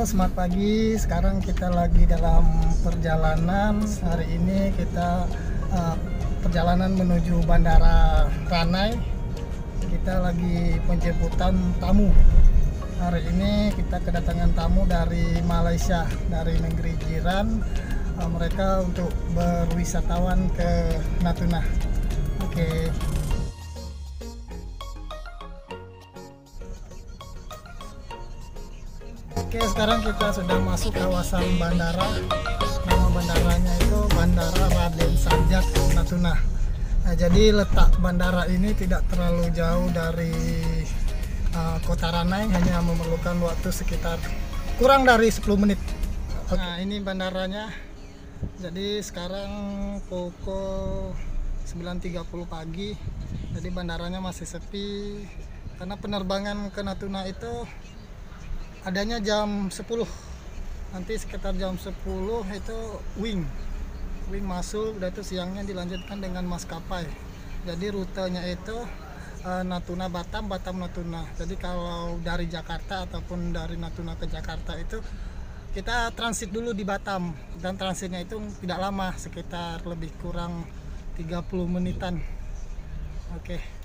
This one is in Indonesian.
selamat pagi. Sekarang kita lagi dalam perjalanan. Hari ini kita perjalanan menuju Bandara Ranai. Kita lagi penjemputan tamu. Hari ini kita kedatangan tamu dari Malaysia, dari negeri jiran. Mereka untuk berwisatawan ke Natuna. Oke. Oke, sekarang kita sudah masuk kawasan bandara. Nama bandaranya itu Bandara Raden Sajat Natuna. Nah, jadi letak bandara ini tidak terlalu jauh dari kota Ranai, hanya memerlukan waktu sekitar kurang dari 10 menit. Nah, ini bandaranya. Jadi sekarang pukul 9.30 pagi. Jadi bandaranya masih sepi karena penerbangan ke Natuna itu adanya jam 10. Nanti sekitar jam 10 itu wing masuk, udah itu siangnya dilanjutkan dengan maskapai. Jadi rutenya itu Natuna Batam, Batam Natuna. Jadi kalau dari Jakarta ataupun dari Natuna ke Jakarta itu kita transit dulu di Batam, dan transitnya itu tidak lama, sekitar lebih kurang 30 menitan. Oke.